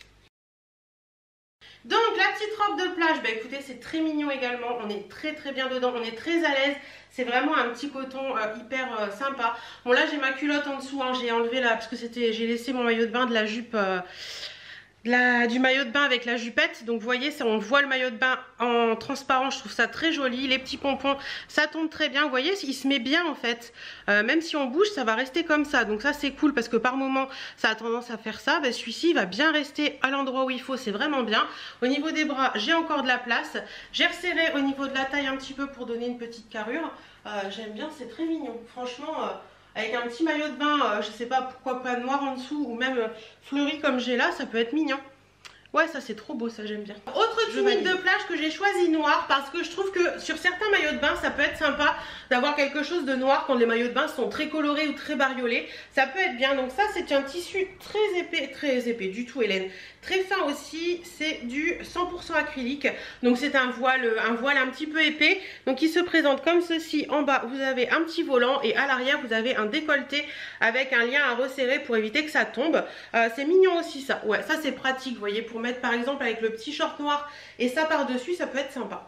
Speaker 1: Donc la petite robe de plage, bah écoutez, c'est très mignon également, on est très très bien dedans, on est très à l'aise. C'est vraiment un petit coton euh, hyper euh, sympa. Bon là j'ai ma culotte en dessous, hein, j'ai enlevé là parce que c'était, j'ai laissé mon maillot de bain de la jupe... Euh, La, du maillot de bain avec la jupette, donc vous voyez ça, on voit le maillot de bain en transparent, je trouve ça très joli. Les petits pompons, ça tombe très bien, vous voyez, il se met bien en fait, euh, même si on bouge ça va rester comme ça, donc ça c'est cool parce que par moment ça a tendance à faire ça. Ben, celui-ci va bien rester à l'endroit où il faut, c'est vraiment bien. Au niveau des bras j'ai encore de la place, j'ai resserré au niveau de la taille un petit peu pour donner une petite carrure. euh, j'aime bien, c'est très mignon franchement. euh, Avec un petit maillot de bain, euh, je sais pas pourquoi pas noir en dessous ou même euh, fleuri comme j'ai là, ça peut être mignon. Ouais, ça c'est trop beau, ça j'aime bien. Autre tunique de plage que j'ai choisi noir parce que je trouve que sur certains maillots de bain ça peut être sympa d'avoir quelque chose de noir quand les maillots de bain sont très colorés ou très bariolés. Ça peut être bien, donc ça c'est un tissu très épais, très épais du tout Hélène. Très fin aussi, c'est du cent pour cent acrylique. Donc c'est un voile, un voile un petit peu épais. Donc il se présente comme ceci. En bas vous avez un petit volant et à l'arrière vous avez un décolleté avec un lien à resserrer pour éviter que ça tombe. Euh, c'est mignon aussi ça. Ouais, ça c'est pratique, vous voyez, pour mettre par exemple avec le petit short noir et ça par dessus, ça peut être sympa.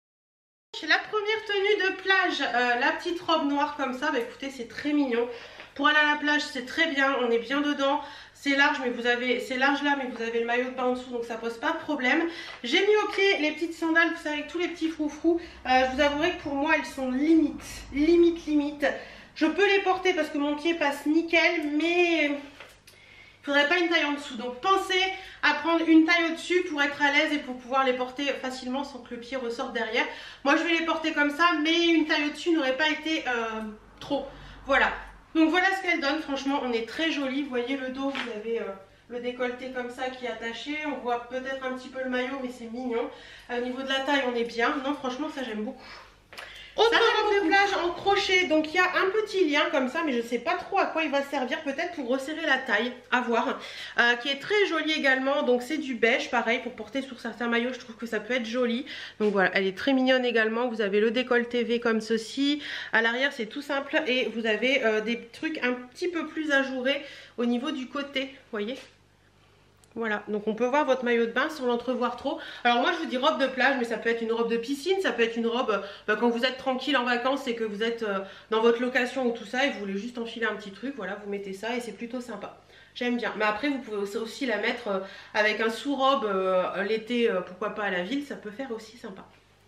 Speaker 1: Chez la première tenue de plage, euh, la petite robe noire comme ça, bah écoutez c'est très mignon. Pour aller à la plage, c'est très bien, on est bien dedans. C'est large, mais vous avez, c'est large là, mais vous avez le maillot de bain en dessous, donc ça pose pas de problème. J'ai mis au pied les petites sandales, vous savez, avec tous les petits froufrous. Euh, je vous avouerai que pour moi, elles sont limite, limite, limite. Je peux les porter parce que mon pied passe nickel, mais il faudrait pas une taille en dessous. Donc pensez à prendre une taille au-dessus pour être à l'aise et pour pouvoir les porter facilement sans que le pied ressorte derrière. Moi, je vais les porter comme ça, mais une taille au-dessus n'aurait pas été euh, trop. Voilà. Donc voilà ce qu'elle donne, franchement on est très joli. Vous voyez le dos, vous avez euh, le décolleté comme ça qui est attaché. On voit peut-être un petit peu le maillot mais c'est mignon. Au niveau de la taille on est bien. Non franchement ça j'aime beaucoup. Autre robe de plage en crochet, donc il y a un petit lien comme ça, mais je ne sais pas trop à quoi il va servir, peut-être pour resserrer la taille, à voir, euh, qui est très joli également, donc c'est du beige, pareil, pour porter sur certains maillots, je trouve que ça peut être joli, donc voilà, elle est très mignonne également, vous avez le décolleté V comme ceci, à l'arrière c'est tout simple, et vous avez euh, des trucs un petit peu plus ajourés au niveau du côté, vous voyez. Voilà, donc on peut voir votre maillot de bain sans l'entrevoir trop. Alors moi je vous dis robe de plage, mais ça peut être une robe de piscine, ça peut être une robe bah, quand vous êtes tranquille en vacances et que vous êtes euh, dans votre location ou tout ça et vous voulez juste enfiler un petit truc, voilà, vous mettez ça et c'est plutôt sympa. J'aime bien, mais après vous pouvez aussi la mettre euh, avec un sous-robe euh, l'été, euh, pourquoi pas à la ville, ça peut faire aussi sympa.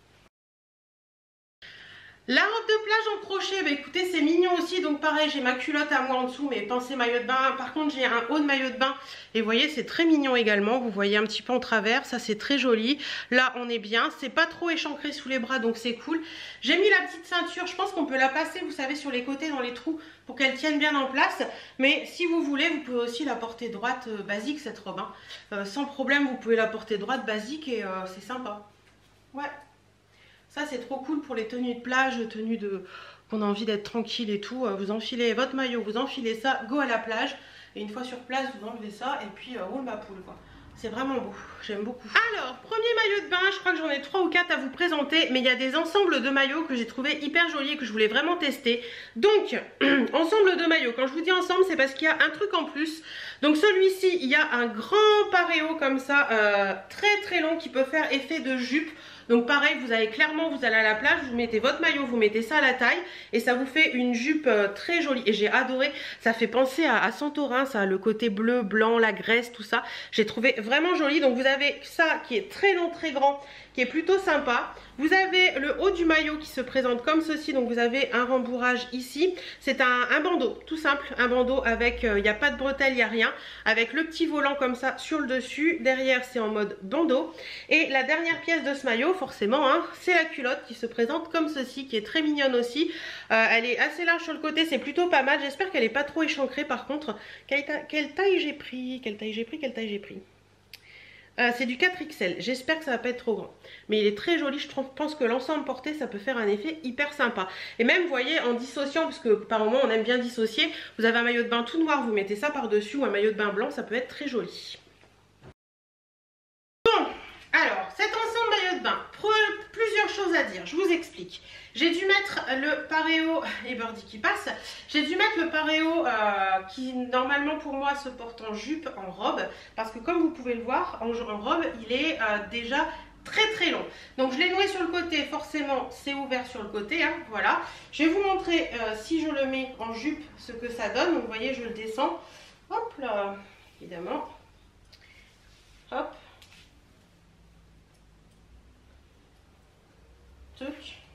Speaker 1: La robe de plage en crochet, bah écoutez c'est mignon aussi, donc pareil j'ai ma culotte à moi en dessous, mais pensez maillot de bain. Par contre j'ai un haut de maillot de bain et vous voyez c'est très mignon également, vous voyez un petit peu en travers, ça c'est très joli. Là on est bien, c'est pas trop échancré sous les bras donc c'est cool. J'ai mis la petite ceinture, je pense qu'on peut la passer vous savez sur les côtés dans les trous pour qu'elle tienne bien en place. Mais si vous voulez vous pouvez aussi la porter droite euh, basique cette robe, hein. euh, sans problème vous pouvez la porter droite basique et euh, c'est sympa. Ouais. Ça c'est trop cool pour les tenues de plage, tenues de qu'on a envie d'être tranquille et tout. Vous enfilez votre maillot, vous enfilez ça, go à la plage. Et une fois sur place, vous enlevez ça et puis euh, roule ma poule quoi. C'est vraiment beau, j'aime beaucoup. Alors, premier maillot de bain, je crois que j'en ai trois ou quatre à vous présenter. Mais il y a des ensembles de maillots que j'ai trouvé hyper jolis et que je voulais vraiment tester. Donc, ensemble de maillots, quand je vous dis ensemble, c'est parce qu'il y a un truc en plus. Donc celui-ci, il y a un grand paréo comme ça, euh, très très long qui peut faire effet de jupe. Donc pareil, vous allez clairement, vous allez à la plage, vous mettez votre maillot, vous mettez ça à la taille et ça vous fait une jupe euh, très jolie. Et j'ai adoré, ça fait penser à, à Santorin, ça, le côté bleu, blanc, la Grèce, tout ça. J'ai trouvé vraiment joli. Donc vous avez ça qui est très long, très grand, qui est plutôt sympa. Vous avez le haut du maillot qui se présente comme ceci, donc vous avez un rembourrage ici. C'est un, un bandeau, tout simple, un bandeau avec, il euh, n'y a pas de bretelles, il n'y a rien. Avec le petit volant comme ça sur le dessus. Derrière c'est en mode bandeau. Et la dernière pièce de ce maillot, forcément, hein, c'est la culotte qui se présente comme ceci, qui est très mignonne aussi. Euh, elle est assez large sur le côté, c'est plutôt pas mal. J'espère qu'elle n'est pas trop échancrée par contre. Quelle, ta quelle taille j'ai pris Quelle taille j'ai pris Quelle taille j'ai pris Euh, c'est du quatre X L, j'espère que ça va pas être trop grand. Mais il est très joli, je pense que l'ensemble porté ça peut faire un effet hyper sympa. Et même vous voyez en dissociant, parce que par moment on aime bien dissocier, vous avez un maillot de bain tout noir, vous mettez ça par dessus, ou un maillot de bain blanc, ça peut être très joli. Bon, alors cet ensemble maillot de bain, plusieurs choses à dire, je vous explique. J'ai dû mettre le paréo, et Birdie qui passe, j'ai dû mettre le paréo euh, qui normalement pour moi se porte en jupe, en robe, parce que comme vous pouvez le voir, en, en robe, il est euh, déjà très très long. Donc je l'ai noué sur le côté, forcément c'est ouvert sur le côté, hein, voilà. Je vais vous montrer euh, si je le mets en jupe, ce que ça donne. Donc vous voyez, je le descends, hop là, évidemment, hop, truc.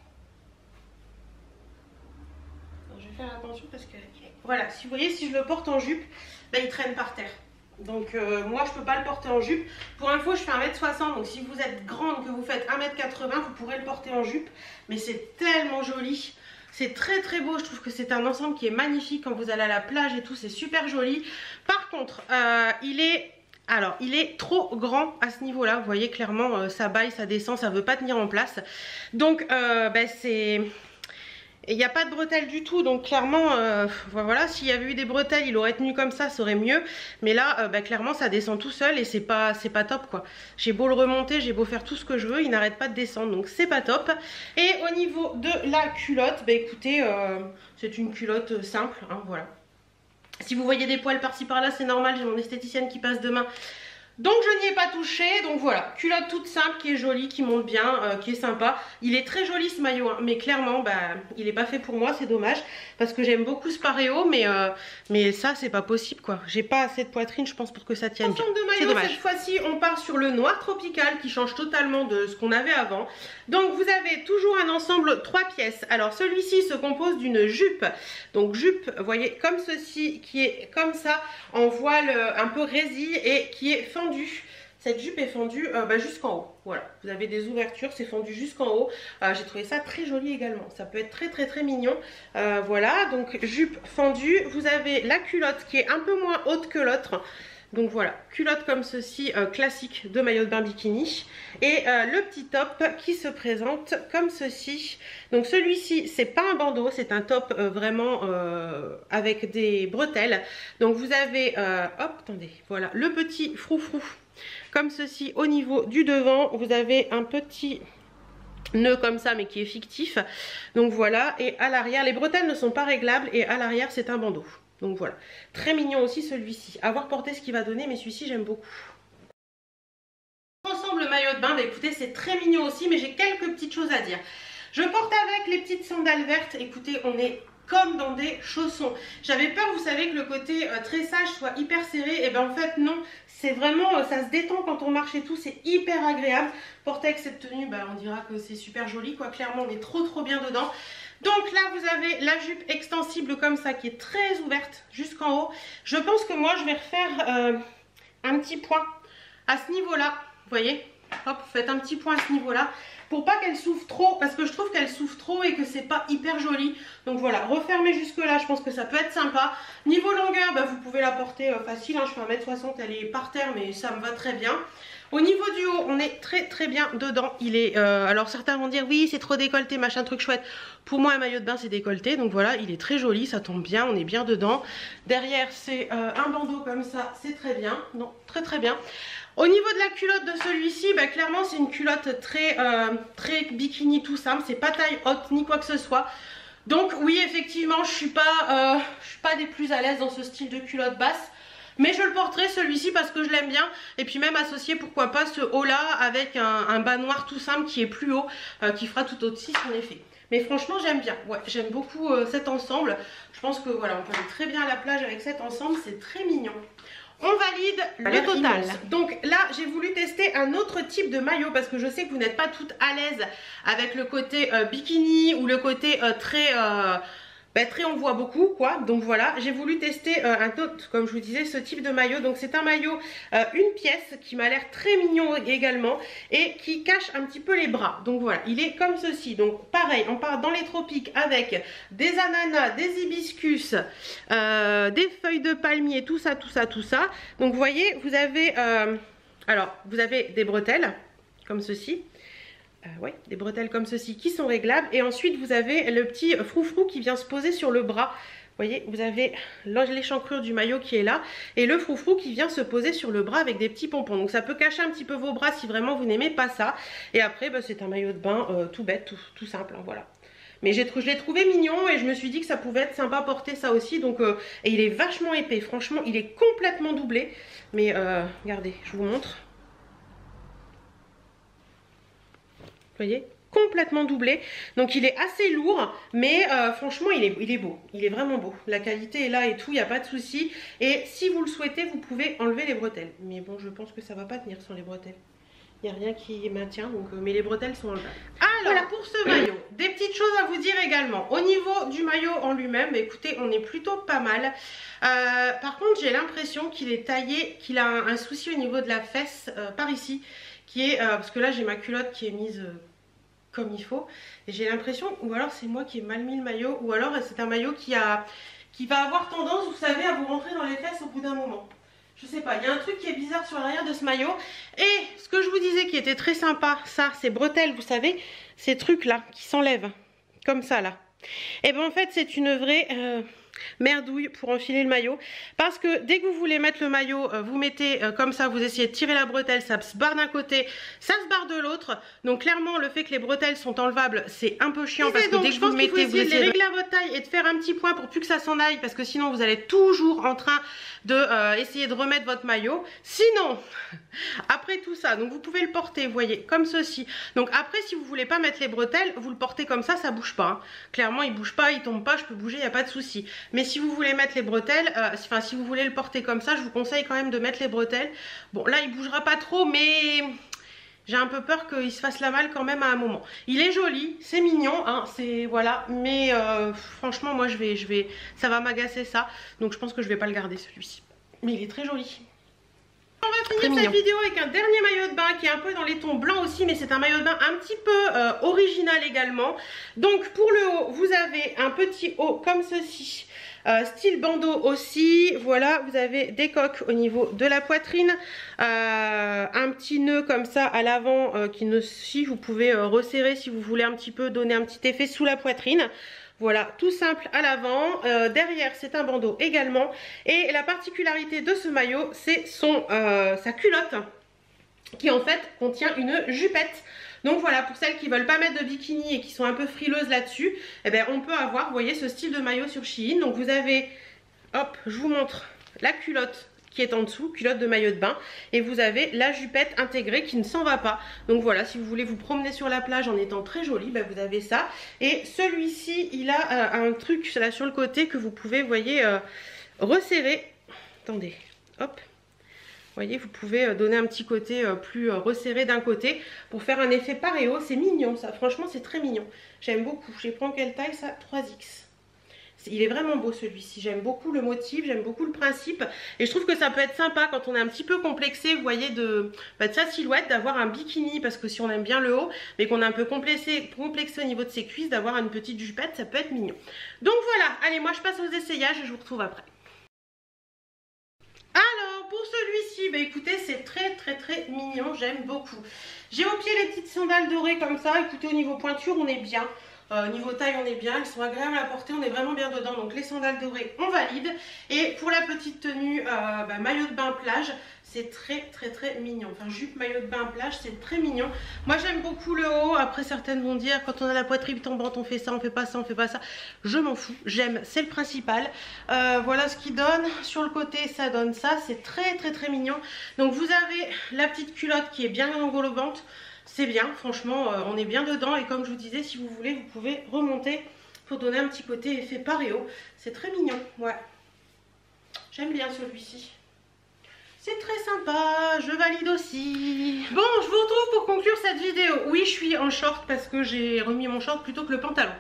Speaker 1: Je vais faire attention parce que voilà, si vous voyez, si je le porte en jupe, bah, il traîne par terre. Donc euh, moi je peux pas le porter en jupe. Pour info je fais un mètre soixante, donc si vous êtes grande, que vous faites un mètre quatre-vingts, vous pourrez le porter en jupe. Mais c'est tellement joli, c'est très très beau. Je trouve que c'est un ensemble qui est magnifique quand vous allez à la plage et tout, c'est super joli. Par contre euh, il est Alors, il est trop grand à ce niveau-là. Vous voyez clairement, euh, ça baille, ça descend, ça veut pas tenir en place. Donc, euh, bah, c'est... Il n'y a pas de bretelles du tout, donc clairement, euh, voilà, s'il y avait eu des bretelles, il aurait tenu comme ça, ça aurait mieux. Mais là, euh, bah, clairement, ça descend tout seul et c'est pas, c'est pas top, quoi. J'ai beau le remonter, j'ai beau faire tout ce que je veux, il n'arrête pas de descendre, donc c'est pas top. Et au niveau de la culotte, bah écoutez, euh, c'est une culotte simple, hein, voilà. Si vous voyez des poils par-ci par-là, c'est normal, j'ai mon esthéticienne qui passe demain. Donc je n'y ai pas touché, donc voilà, culotte toute simple qui est jolie, qui monte bien, euh, qui est sympa. Il est très joli ce maillot, hein, mais clairement bah, il n'est pas fait pour moi, c'est dommage. Parce que j'aime beaucoup ce paréo, mais, euh, mais ça c'est pas possible quoi. J'ai pas assez de poitrine je pense pour que ça tienne bien. Ensemble de maillots, cette fois-ci on part sur le noir tropical qui change totalement de ce qu'on avait avant. Donc vous avez toujours un ensemble trois pièces. Alors celui-ci se compose d'une jupe. Donc jupe, vous voyez, comme ceci, qui est comme ça, en voile un peu résille et qui est fendue. Cette jupe est fendue euh, bah, jusqu'en haut. Voilà, vous avez des ouvertures, c'est fendu jusqu'en haut. Euh, J'ai trouvé ça très joli également. Ça peut être très très très mignon. Euh, voilà, donc jupe fendue. Vous avez la culotte qui est un peu moins haute que l'autre. Donc voilà, culotte comme ceci, euh, classique de maillot de bain bikini. Et euh, le petit top qui se présente comme ceci. Donc celui-ci, c'est pas un bandeau, c'est un top euh, vraiment euh, avec des bretelles. Donc vous avez, euh, hop, attendez, voilà, le petit froufrou comme ceci au niveau du devant. Vous avez un petit nœud comme ça mais qui est fictif. Donc voilà, et à l'arrière, les bretelles ne sont pas réglables et à l'arrière c'est un bandeau. Donc voilà, très mignon aussi celui-ci. À voir porter ce qu'il va donner, mais celui-ci j'aime beaucoup. Ensemble le maillot de bain, bah écoutez c'est très mignon aussi, mais j'ai quelques petites choses à dire. Je porte avec les petites sandales vertes, écoutez on est comme dans des chaussons. J'avais peur, vous savez, que le côté euh, tressage soit hyper serré, et ben en fait non, c'est vraiment, euh, ça se détend quand on marche et tout, c'est hyper agréable. Porter avec cette tenue, bah, on dira que c'est super joli quoi, clairement on est trop trop bien dedans. Donc là vous avez la jupe extensible comme ça qui est très ouverte jusqu'en haut. Je pense que moi je vais refaire euh, un petit point à ce niveau là, vous voyez, hop, faites un petit point à ce niveau là pour pas qu'elle souffre trop, parce que je trouve qu'elle souffre trop et que c'est pas hyper joli. Donc voilà, refermer jusque là, je pense que ça peut être sympa. Niveau longueur, bah, vous pouvez la porter euh, facile, hein, je fais un mètre soixante, elle est par terre mais ça me va très bien. Au niveau du haut, on est très très bien dedans. Il est, euh, alors certains vont dire oui c'est trop décolleté, machin truc chouette. Pour moi un maillot de bain c'est décolleté, donc voilà, il est très joli, ça tombe bien, on est bien dedans. Derrière c'est euh, un bandeau comme ça, c'est très bien, non très très bien. Au niveau de la culotte de celui-ci, bah, clairement c'est une culotte très, euh, très bikini tout simple, c'est pas taille haute ni quoi que ce soit. Donc oui effectivement je suis pas, euh, je suis pas des plus à l'aise dans ce style de culotte basse. Mais je le porterai celui-ci parce que je l'aime bien. Et puis même associer pourquoi pas ce haut là avec un, un bas noir tout simple qui est plus haut, euh, qui fera tout aussi son effet. Mais franchement j'aime bien, ouais, j'aime beaucoup euh, cet ensemble. Je pense que voilà, on peut aller très bien à la plage avec cet ensemble, c'est très mignon. On valide le total. Immense. Donc là j'ai voulu tester un autre type de maillot parce que je sais que vous n'êtes pas toutes à l'aise avec le côté euh, bikini ou le côté euh, très... Euh, Bah, très on voit beaucoup quoi, donc voilà, j'ai voulu tester euh, un autre, comme je vous disais, ce type de maillot. Donc c'est un maillot, euh, une pièce qui m'a l'air très mignon également et qui cache un petit peu les bras. Donc voilà, il est comme ceci. Donc pareil, on part dans les tropiques avec des ananas, des hibiscus, euh, des feuilles de palmier, tout ça, tout ça, tout ça. Donc vous voyez, vous avez, euh, alors vous avez des bretelles comme ceci. Euh, ouais, des bretelles comme ceci qui sont réglables. Et ensuite vous avez le petit froufrou qui vient se poser sur le bras. Vous voyez, vous avez l'échancrure du maillot qui est là. Et le froufrou qui vient se poser sur le bras avec des petits pompons. Donc ça peut cacher un petit peu vos bras si vraiment vous n'aimez pas ça. Et après bah, c'est un maillot de bain euh, tout bête, tout, tout simple, hein, voilà. Mais je l'ai trouvé mignon et je me suis dit que ça pouvait être sympa porter ça aussi. Donc, euh, et il est vachement épais, franchement il est complètement doublé. Mais euh, regardez, je vous montre. Vous voyez, complètement doublé, donc il est assez lourd, mais euh, franchement il est, il est beau, il est vraiment beau, la qualité est là et tout, il n'y a pas de souci. Et si vous le souhaitez vous pouvez enlever les bretelles, mais bon je pense que ça va pas tenir sans les bretelles, il n'y a rien qui maintient, donc, euh, mais les bretelles sont enlevables. Alors voilà pour ce maillot, des petites choses à vous dire également. Au niveau du maillot en lui-même, bah, écoutez on est plutôt pas mal. Euh, par contre j'ai l'impression qu'il est taillé, qu'il a un, un souci au niveau de la fesse euh, par ici, qui est, euh, parce que là j'ai ma culotte qui est mise... Euh, comme il faut et j'ai l'impression, ou alors c'est moi qui ai mal mis le maillot, ou alors c'est un maillot qui a qui va avoir tendance, vous savez, à vous rentrer dans les fesses au bout d'un moment. Je sais pas, il y a un truc qui est bizarre sur l'arrière de ce maillot. Et ce que je vous disais qui était très sympa, ça, ces bretelles, vous savez, ces trucs là qui s'enlèvent comme ça là. Et ben en fait c'est une vraie euh, merdouille pour enfiler le maillot, parce que dès que vous voulez mettre le maillot, vous mettez comme ça, vous essayez de tirer la bretelle, ça se barre d'un côté, ça se barre de l'autre. Donc clairement le fait que les bretelles sont enlevables, c'est un peu chiant, parce que donc, dès que vous mettez, vous essayez de les régler à votre taille et de faire un petit point pour plus que ça s'en aille, parce que sinon vous allez toujours en train de euh, essayer de remettre votre maillot. Sinon après tout ça, donc vous pouvez le porter, vous voyez, comme ceci. Donc après, si vous voulez pas mettre les bretelles, vous le portez comme ça, ça bouge pas, hein. Clairement il bouge pas, il tombe pas, je peux bouger, il n'y a pas de souci. Mais si vous voulez mettre les bretelles, euh, enfin si vous voulez le porter comme ça, je vous conseille quand même de mettre les bretelles. Bon là il bougera pas trop, mais j'ai un peu peur qu'il se fasse la malle quand même à un moment. Il est joli, c'est mignon, hein, c'est voilà, mais euh, franchement moi je vais, je vais, ça va m'agacer ça, donc je pense que je vais pas le garder celui-ci. Mais il est très joli. On va finir cette vidéo avec un dernier maillot de bain qui est un peu dans les tons blancs aussi, mais c'est un maillot de bain un petit peu euh, original également. Donc pour le haut, vous avez un petit haut comme ceci, euh, style bandeau aussi. Voilà, vous avez des coques au niveau de la poitrine, euh, un petit nœud comme ça à l'avant euh, qui ne si vous pouvez euh, resserrer si vous voulez un petit peu donner un petit effet sous la poitrine. Voilà, tout simple à l'avant, euh, derrière c'est un bandeau également. Et la particularité de ce maillot, c'est son euh, sa culotte qui en fait contient une jupette. Donc voilà, pour celles qui ne veulent pas mettre de bikini et qui sont un peu frileuses là-dessus, eh bien, on peut avoir, vous voyez, ce style de maillot sur Shein. Donc vous avez, hop, je vous montre la culotte qui est en dessous, culotte de maillot de bain, et vous avez la jupette intégrée qui ne s'en va pas. Donc voilà, si vous voulez vous promener sur la plage en étant très jolie, ben vous avez ça. Et celui-ci, il a euh, un truc là sur le côté que vous pouvez, vous voyez, euh, resserrer. Attendez, hop. Vous voyez, vous pouvez donner un petit côté euh, plus euh, resserré d'un côté pour faire un effet paréo. C'est mignon ça, franchement c'est très mignon. J'aime beaucoup. Je vais prendre quelle taille ça? trois X. Il est vraiment beau celui-ci, j'aime beaucoup le motif, j'aime beaucoup le principe. Et je trouve que ça peut être sympa quand on est un petit peu complexé, vous voyez, de, bah, de sa silhouette, d'avoir un bikini. Parce que si on aime bien le haut, mais qu'on est un peu complexé, complexé au niveau de ses cuisses, d'avoir une petite jupette, ça peut être mignon. Donc voilà, allez, moi je passe aux essayages et je vous retrouve après. Alors pour celui-ci, bah écoutez, c'est très très très mignon, j'aime beaucoup. J'ai au pied les petites sandales dorées comme ça, écoutez, au niveau pointure on est bien. Euh, niveau taille on est bien, elles sont agréables à porter, on est vraiment bien dedans. Donc les sandales dorées on valide. Et pour la petite tenue euh, bah, maillot de bain plage, c'est très très très mignon. Enfin jupe maillot de bain plage, c'est très mignon. Moi j'aime beaucoup le haut. Après certaines vont dire quand on a la poitrine tombante on fait ça, on fait pas ça, on fait pas ça. Je m'en fous, j'aime, c'est le principal. euh, Voilà ce qui donne. Sur le côté ça donne ça, c'est très très très mignon. Donc vous avez la petite culotte qui est bien englobante. C'est bien, franchement, euh, on est bien dedans. Et comme je vous disais, si vous voulez, vous pouvez remonter pour donner un petit côté effet paréo. C'est très mignon, ouais. J'aime bien celui-ci. C'est très sympa, je valide aussi. Bon, je vous retrouve pour conclure cette vidéo. Oui, je suis en short parce que j'ai remis mon short plutôt que le pantalon.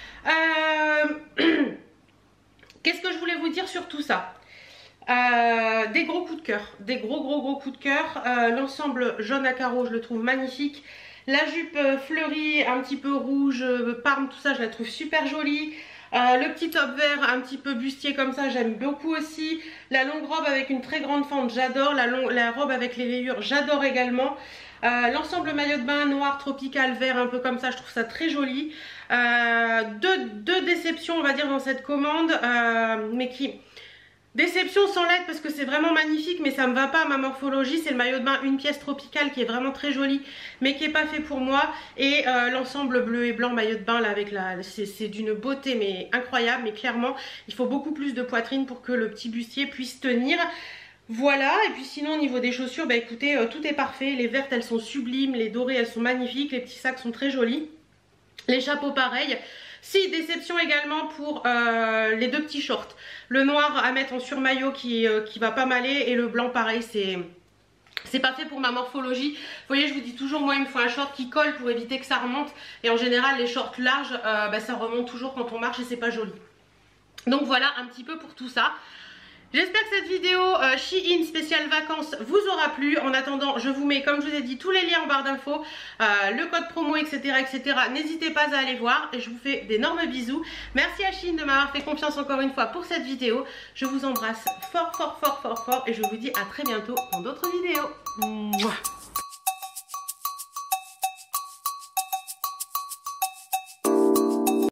Speaker 1: Euh... Qu'est-ce que je voulais vous dire sur tout ça? Euh, des gros coups de cœur, des gros gros gros coups de cœur. euh, L'ensemble jaune à carreaux, je le trouve magnifique. La jupe euh, fleurie, un petit peu rouge, euh, parme, tout ça, je la trouve super jolie. euh, Le petit top vert, un petit peu bustier comme ça, j'aime beaucoup aussi. La longue robe avec une très grande fente, j'adore. La, la robe avec les rayures, j'adore également. Euh, L'ensemble maillot de bain noir, tropical, vert, un peu comme ça, je trouve ça très joli. euh, deux, deux déceptions, on va dire, dans cette commande, euh, mais qui... Déception sans lettre parce que c'est vraiment magnifique, mais ça me va pas à ma morphologie. C'est le maillot de bain une pièce tropicale qui est vraiment très joli, mais qui est pas fait pour moi. Et euh, l'ensemble bleu et blanc maillot de bain là avec la, c'est d'une beauté mais incroyable. Mais clairement, il faut beaucoup plus de poitrine pour que le petit bustier puisse tenir. Voilà, et puis sinon au niveau des chaussures, bah écoutez, euh, tout est parfait. Les vertes elles sont sublimes, les dorées elles sont magnifiques, les petits sacs sont très jolis. Les chapeaux pareil. Si, déception également pour euh, les deux petits shorts. Le noir à mettre en surmaillot qui, euh, qui va pas m'aller, et le blanc pareil, c'est... C'est pas fait pour ma morphologie. Vous voyez, je vous dis toujours, moi il me faut un short qui colle pour éviter que ça remonte. Et en général les shorts larges, euh, bah, ça remonte toujours quand on marche et c'est pas joli. Donc voilà un petit peu pour tout ça. J'espère que cette vidéo euh, Shein spéciale vacances vous aura plu. En attendant, je vous mets, comme je vous ai dit, tous les liens en barre d'infos, euh, le code promo, et cetera et cetera. N'hésitez pas à aller voir et je vous fais d'énormes bisous. Merci à Shein de m'avoir fait confiance encore une fois pour cette vidéo. Je vous embrasse fort fort fort fort fort et je vous dis à très bientôt dans d'autres vidéos. Mouah.